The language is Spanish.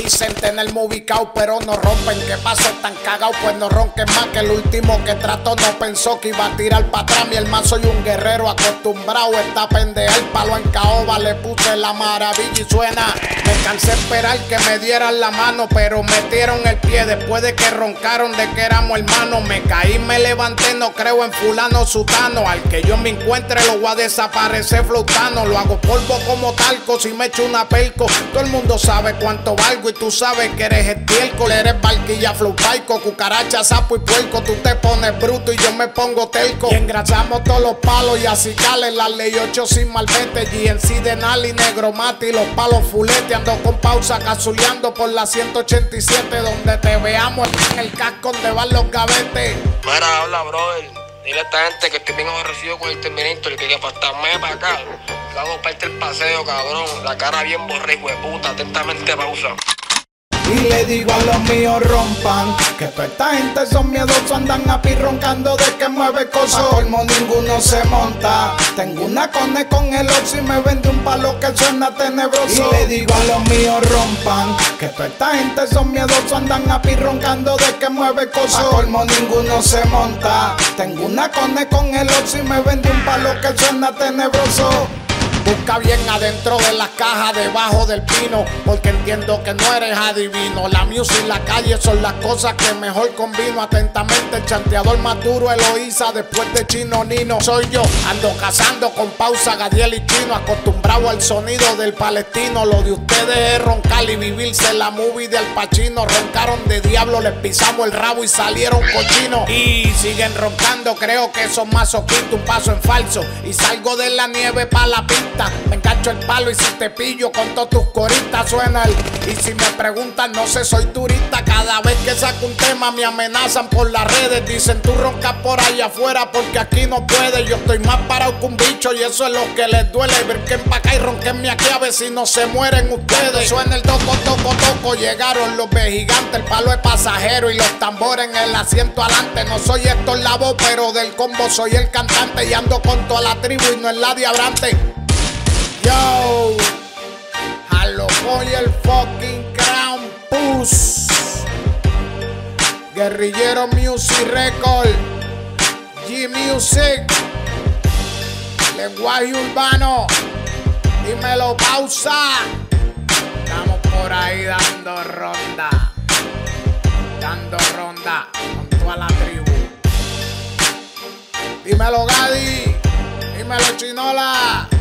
Dicen tenerme ubicado, pero no rompen. ¿Qué pasó? Tan cagados, pues no ronquen más. Que el último que trató no pensó que iba a tirar para atrás. Mi hermano, soy un guerrero acostumbrado. Esta pendeja el palo en caoba, le puse la maravilla y suena. Me cansé de esperar que me dieran la mano, pero metieron el pie después de que roncaron de que éramos hermanos. Me caí, me levanté, no creo en fulano sutano. Al que yo me encuentre lo voy a desaparecer flotando. Lo hago polvo como talco, si me echo una pelco. Todo el mundo sabe cuánto valgo y tú sabes que eres estiércol. Eres barquilla, flupaico, cucaracha, sapo y puerco. Tú te pones bruto y yo me pongo telco. Y engrasamos todos los palos y así cale la ley 8 sin malvete. GNC de Nali, negro mate y los palos fulete. Ando con pausa cazuleando por la 187. Donde te veamos en el casco donde van los gavetes. Mira, habla, brother. Dile a esta gente que estoy bien aborrecido con el Terminator y que pastarme para acá. Que hago parte del paseo, cabrón. La cara bien borrico de puta. Atentamente, pausa. Y le digo a los míos rompan, que toda esta gente son miedosos, andan a pi roncando de que mueve cosas. Pa' colmo ninguno se monta. Tengo una cone con el oxi y me vende un palo que suena tenebroso. Y le digo a los míos rompan, que toda esta gente son miedosos, andan a pi roncando de que mueve cosas. Pa' colmo ninguno se monta. Tengo una cone con el oxi y me vende un palo que suena tenebroso. Busca bien adentro de la caja, debajo del pino, porque entiendo que no eres adivino. La music y la calle son las cosas que mejor combino. Atentamente el chanteador más duro, Eloísa, después de Chino Nino. Soy yo, ando cazando con pausa, Gadiel y Chino, acostumbrado al sonido del palestino. Lo de ustedes es roncar y vivirse la movie de Al Pacino. Roncaron de diablo, les pisamos el rabo y salieron cochinos. Y siguen roncando, creo que son masoquistas, un paso en falso. Y salgo de la nieve pa' la pista. Me engancho el palo y si te pillo con todos tus coristas suena el. Y si me preguntan, no sé, soy turista. Cada vez que saco un tema me amenazan por las redes. Dicen tú roncas por allá afuera porque aquí no puedes. Yo estoy más parado que un bicho y eso es lo que les duele. Ver que pa' acá y ronquenme aquí a ver si no se mueren ustedes. Suena el toco, toco, toco. Llegaron los gigantes, el palo es pasajero y los tambores en el asiento adelante. No soy Héctor Lavoe, pero del combo soy el cantante. Y ando con toda la tribu y no es la diabrante. Yo, Halo Boy, el fucking Crown Puss, Guerrillero Music Record, G-Music, lenguaje urbano, dímelo pausa. Estamos por ahí dando ronda con toda la tribu. Dímelo Gadi, dímelo Chinola.